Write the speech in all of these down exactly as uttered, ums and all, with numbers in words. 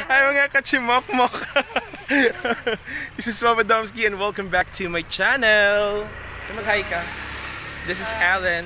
Hi mga kachimokmok! This is Papadomski and welcome back to my channel! So mag-hi ka. This is Alan.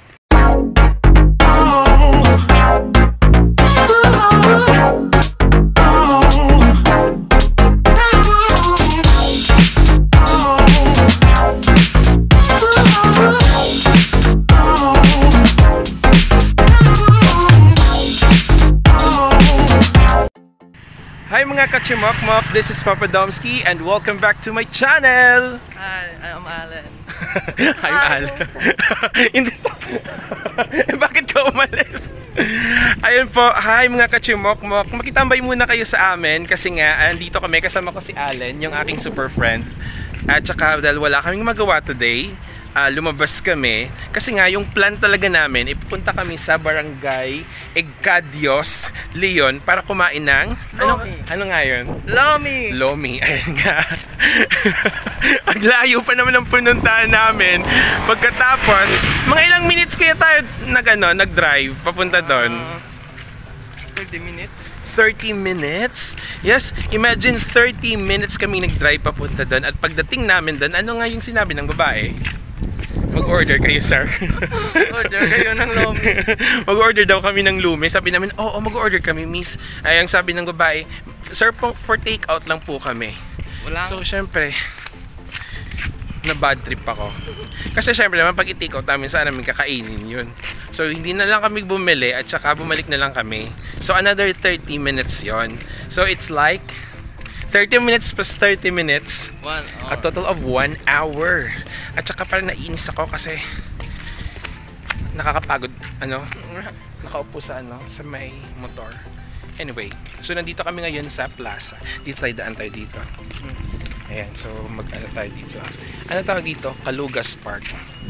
Hi mga kachimokmok, this is Papadomski and welcome back to my channel! Hi, I'm Alan. I'm Alan. Hindi pa. Bakit ka umalis? Ayun po, hi mga kachimokmok. Makitambay muna kayo sa amin kasi nga andito kami, kasama ko si Alan, yung aking super friend. At saka dahil wala kaming magawa today, Uh, lumabas kami kasi nga yung plan talaga namin ipupunta kami sa barangay Egcadios, Leon para kumain ng ano, ano nga yun? Lomi! Lomi, ayun nga. Ang layo pa naman ang pinuntahan namin. Pagkatapos mga ilang minutes kaya tayo nag, ano, nag-drive papunta doon? Uh, thirty minutes. thirty minutes? Yes, imagine thirty minutes kami nag-drive papunta doon at pagdating namin doon, ano nga yung sinabi ng babae? Mag-order kayo, sir. Order kayo ng lomi. Mag-order daw kami ng lumi. Sabi namin, oo, oh, mag-order kami, miss. Ay, ang sabi ng babae, sir, for take-out lang po kami. Wala. So, syempre, na bad trip ako. Kasi syempre naman, pag i-take out namin, saan namin kakainin yun. So, hindi na lang kami bumili at saka bumalik na lang kami. So, another thirty minutes yon. So, it's like thirty minutes plus thirty minutes, One hour. A total of one hour. At saka parang nainis ako kasi nakakapagod, ano, nakaupo sa, ano, sa may motor. Anyway, so nandito kami ngayon sa plaza. Dito tayo, daan tayo dito. Ayan, so mag-ano tayo dito. Ano tawag dito? Kalugas Park.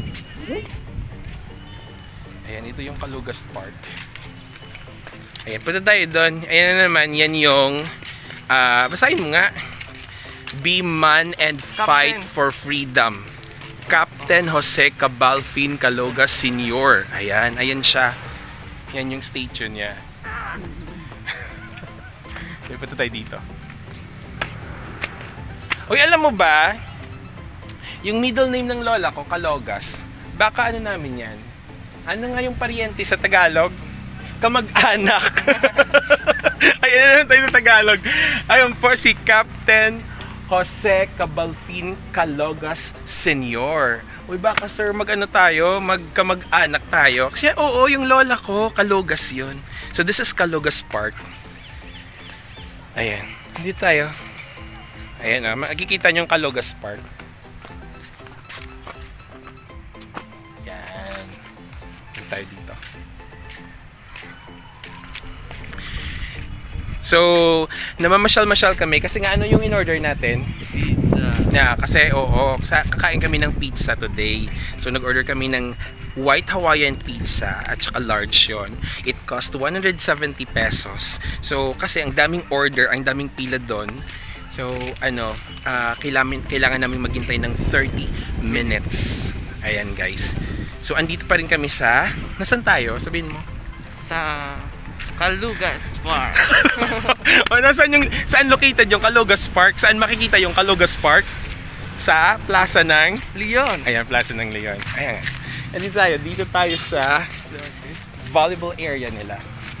Ayan, ito yung Kalugas Park. Ayan, punta tayo doon. Ayan na naman, yan yung Uh, basahin mo nga. Be man and fight Captain. for freedom. Captain Jose Cabalfin Calogas Senior. Ayan, ayan siya. Yan yung statue niya. So, punta tayo dito. Uy, alam mo ba? Yung middle name ng lola ko, Calogas. Baka ano namin yan? Ano nga yung pariente sa Tagalog? Kamag-anak. Ayan na naman tayo sa Tagalog. Ayun po si Captain Jose Cabalfin Calogas Senior. Uy, baka sir, mag-ano tayo? Magkamag-anak tayo? Kasi oo, yung lola ko, Calogas yun. So this is Kalugas Park. Ayan. Hindi tayo. Ayan na, makikita nyo yung Kalugas Park. Ayan. Hindi tayo dito. So, namamasyal-masyal kami kasi nga ano yung in-order natin? Pizza. Yeah, kasi oo, kakain kami ng pizza today. So, nag-order kami ng white Hawaiian pizza at saka large yon. It cost one hundred seventy pesos. So, kasi ang daming order, ang daming pila doon. So, ano, uh, kailangan, kailangan namin maghintay ng thirty minutes. Ayan guys. So, andito pa rin kami sa, nasan tayo? Sabihin mo. Sa Kalugas Park. O nasaan yung, saan located yung Kalugas Park? Saan makikita yung Kalugas Park? Sa plaza ng Leon. Ayan, plaza ng Leon. Ayan. Dito tayo, dito tayo sa volleyball area nila.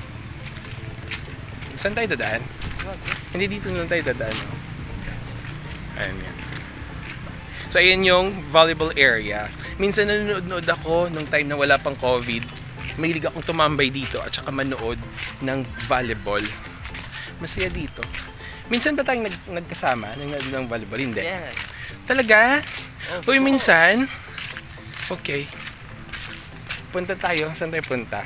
Saan tayo dadaan? Hindi, dito lang tayo dadaan. Ayan yan. So ayan yung volleyball area. Minsan nanonood ako nung time na wala pang COVID. Mahilig akong tumambay dito at saka manood ng volleyball. Masaya dito. Minsan ba tayong nag nagkasama ng, ng volleyball? Hindi. Yes. Talaga? Oh, Uy, minsan? Okay. Punta tayo. Saan tayo punta?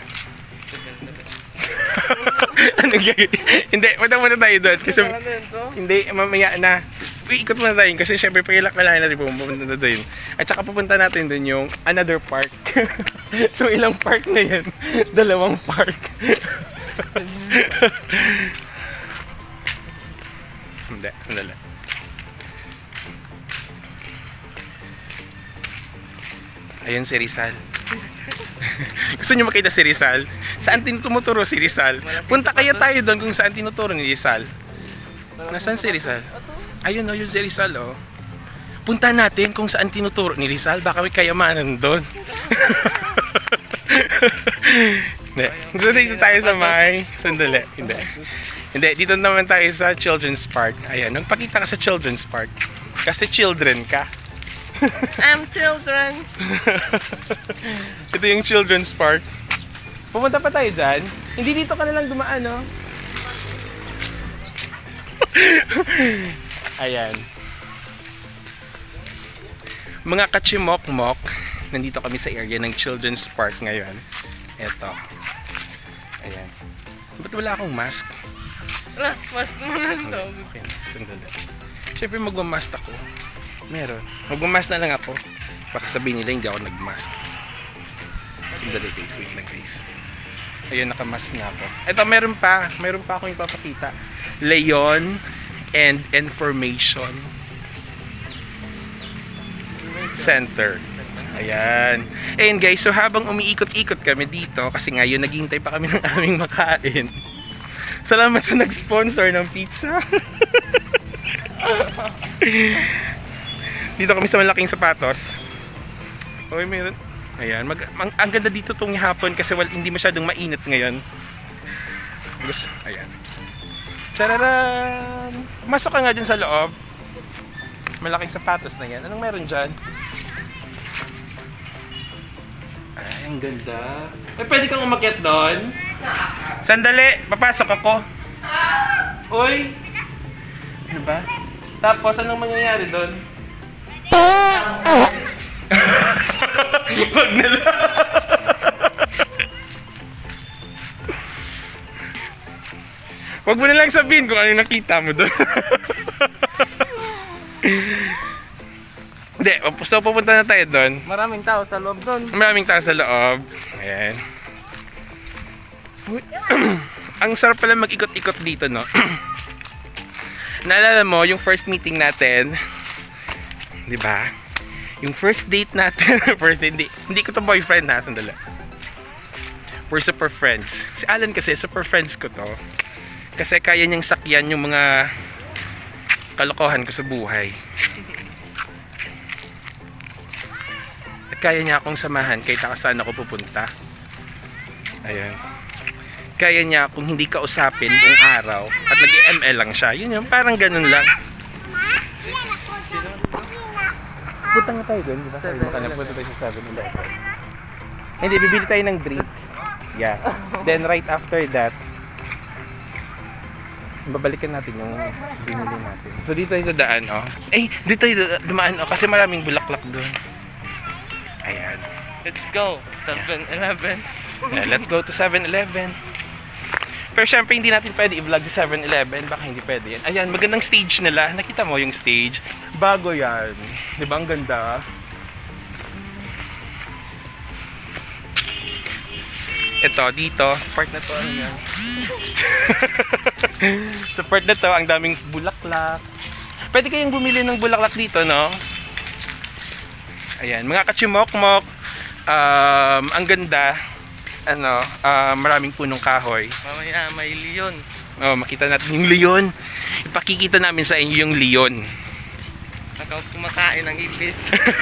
Ano gagawin? Hindi, punta muna tayo doon. Kasi, hindi, mamaya na. Uy, ikot muna tayo kasi syempre pagilak na lang natin pupunta na doon. At saka pupunta natin doon yung another park. So ilang park na yan? Dalawang park. Hindi, hindi. Ayun si Rizal. Gusto nyo makita si Rizal? Saan tinuturo si Rizal? Punta kaya tayo doon kung saan tinuturo ni Rizal. Nasaan si Rizal? Ayun oh, yung si Rizal oh. Punta natin kung saan tinuturo ni Rizal. Baka may kayamanan doon. Hindi. Gusto dito tayo sa may... Sandali. Hindi. Hindi. Dito naman tayo sa Children's Park. Ayan. Nagpakita ka sa Children's Park. Kasi children ka. I'm children. Ito yung Children's Park. Pumunta pa tayo dyan. Hindi dito ka nalang dumaan, no? Ayan. Mga kachimok-mok, nandito kami sa area ng Children's Park ngayon. Eto. Ayan. Ba't wala akong mask? Wala, mas mo lang daw. Okay, sandali. Siyempre magmamask ako. Meron. Magmamask na lang ako. Baka sabihin nila hindi ako nagmask. Sandali guys, wait lang guys. Ayun, nakamask na ako. Eto, meron pa. Meron pa akong ipapakita. Leon and Information Center. Ayan. Ayan guys, so habang umiikot-ikot kami dito, kasi ngayon naghihintay pa kami ng aming makain. Salamat sa nag-sponsor ng pizza. Dito kami sa malaking sapatos. Okay, meron. Ayan, mag, ang, ang ganda dito tong hapon kasi wal, hindi masyadong mainit ngayon. Gusto, ayan. Chararan! Masok ka nga dyan sa loob. Malaking sapatos na yan. Anong meron dyan? Ay, ang ganda. Eh, pwede kang umakyat doon? Sandali, papasok ako. Uy! Ano ba? Tapos, anong mangyayari doon? Wag na lang. Wag mo na lang sabihin kung ano yung nakita mo doon. Hindi, so pupunta na tayo doon. Maraming tao sa loob doon. Maraming tao sa loob. Ayan. Ang sarap pala mag-ikot-ikot dito, no? Naalala mo, yung first meeting natin, di ba? Yung first date natin, first date, hindi, hindi ko to boyfriend ha, sandali. We're super friends. Si Alan kasi, super friends ko to. Kasi kaya niyang sakyan yung mga kalokohan ko sa buhay. At kaya niya akong samahan kahit saan ako pupunta. Ayan. Kaya niya akong hindi kausapin buong araw at nag-M L lang siya. Yun yun, parang ganun lang. Punta nga tayo doon, di ba? Sabi mo ka na, punta tayo sa seven eleven. Hindi, bibili tayo ng drinks. Yeah. Then right after that, babalikan natin yung binili natin. So dito tayo dadaan, oh. Eh, dito tayo dumaan, oh, kasi maraming bulaklak doon. Ayan. Let's go. seven eleven. Yeah, let's go to seven eleven. Pero syempre hindi natin pwede i-vlog sa seven eleven, baka hindi pwede yan. Ayan, magandang stage nila. Nakita mo yung stage? Bago yan. Di ba ang ganda? Ito, dito, sa part na to, ano yan? Sa part na to, ang daming bulaklak. Pwede kayong bumili ng bulaklak dito, no? Ayan, mga kachimok-mok. Um, ang ganda. Ano, uh, maraming punong kahoy. Mamaya may leon. Oh, makita natin yung leon. Ipakikita namin sa inyo yung leon. Ikaw kumakain ng ipis.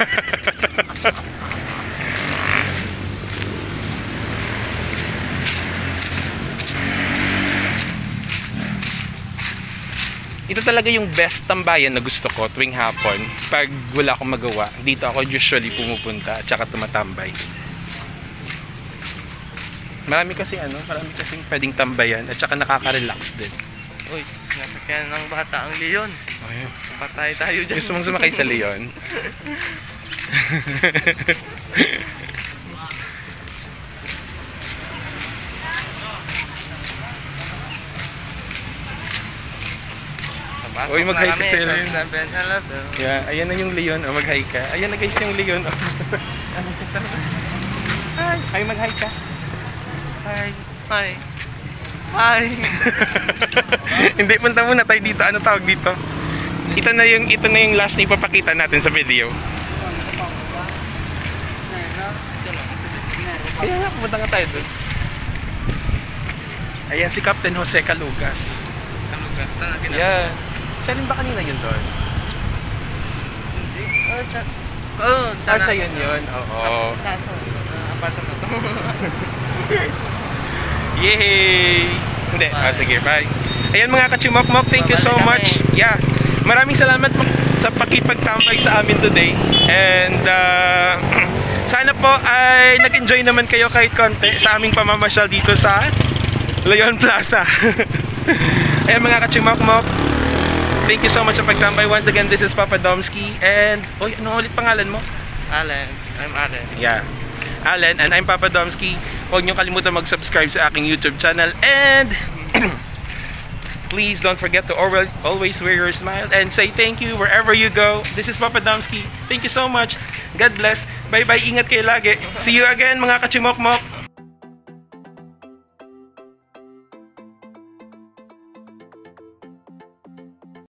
Ito talaga yung best tambayan na gusto ko tuwing hapon. Pag wala akong magawa, dito ako usually pumupunta at saka tumatambay. Marami kasi ano, marami kasi pwedeng tambayan at saka nakaka-relax din. Uy, nasakyan ng bata ang leon. Ayun. Patay tayo dyan. Gusto mong sumakay sa leon? Uy, mag-hi ka sa leon. seven eleven. Yeah, ayan na yung leon. Oh, mag-hi ka. Ayan na guys yung leon. Oh. Hi, ay mag-hi ka. Hi. Hi. Hi. Hindi, punta muna tayo dito. Ano tawag dito? Ito na yung ito na yung last na ipapakita natin sa video. Kaya nga, pumunta nga tayo doon. Ayan si Captain Jose Calugas. Kalugas. Saan ang ginagawa? Yeah. Siya rin ba kanina yun doon? Hindi. Oh, ta- oh, Ah, siya yun yun? Oo. Taso. Uh, apartment to. Yay! Hindi. Ah, sige, bye. Ayan mga kachimok-mok, thank you so Babalik much. kami. Yeah. Maraming salamat po sa pakipagtambay sa amin today. And uh, sana po ay nag-enjoy naman kayo kahit konti sa aming pamamasyal dito sa Leon Plaza. Ayan mga kachimok-mok, thank you so much sa pagtambay. Once again, this is Papa Domski. And, oy, ano ulit pangalan mo? Allen. I'm Allen. Yeah. Allen, and I'm Papa Domski. Huwag niyo kalimutan mag-subscribe sa aking YouTube channel. And please don't forget to alwa- always wear your smile and say thank you wherever you go. This is Papa Domski. Thank you so much. God bless. Bye-bye. Ingat kayo lagi. See you again mga kachimok-mok.